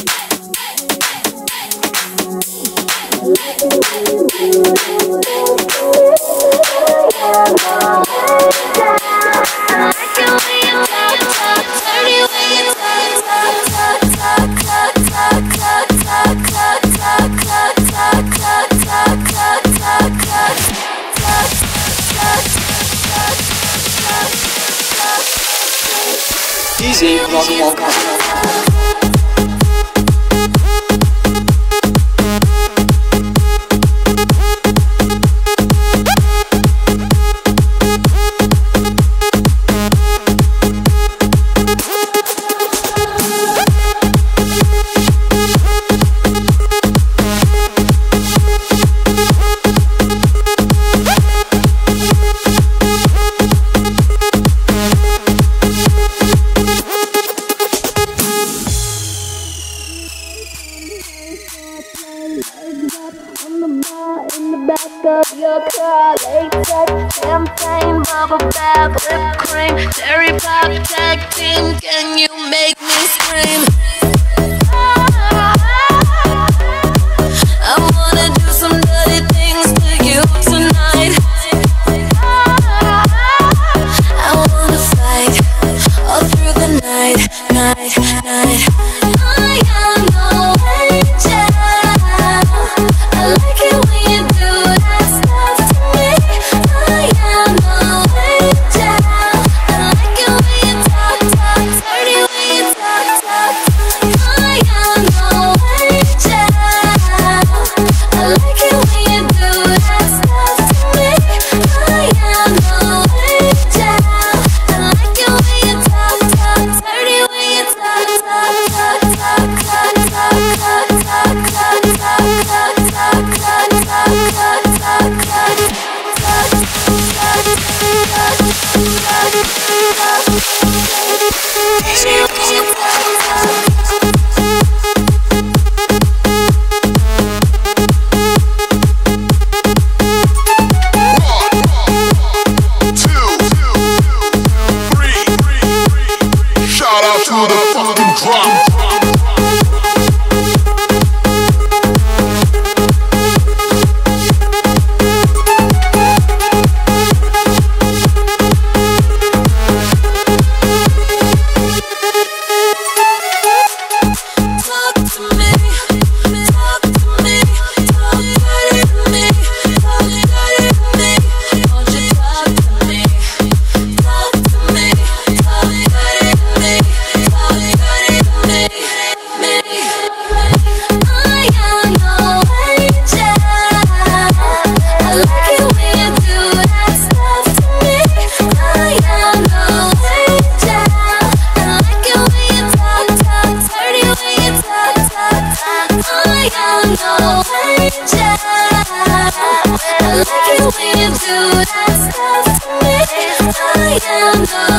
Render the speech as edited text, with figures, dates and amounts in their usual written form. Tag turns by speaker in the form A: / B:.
A: DJ Rock.
B: Of your car, latex, champagne, bubble bath, whipped cream, cherry pop, tag team. Can you make me scream? I wanna do some dirty things to you tonight. I wanna fight all through the night, night, night. I am no angel. I like it when you do that stuff to me. I am no angel. I like it when you talk, talk, dirty when you talk, talk. I am no angel. I like it when you do that stuff to me. I am no angel. I like it when you talk, talk, dirty when you talk, talk, talk, talk, talk, talk, talk, talk, talk, talk,
C: Shout out to the fucking drum. I am no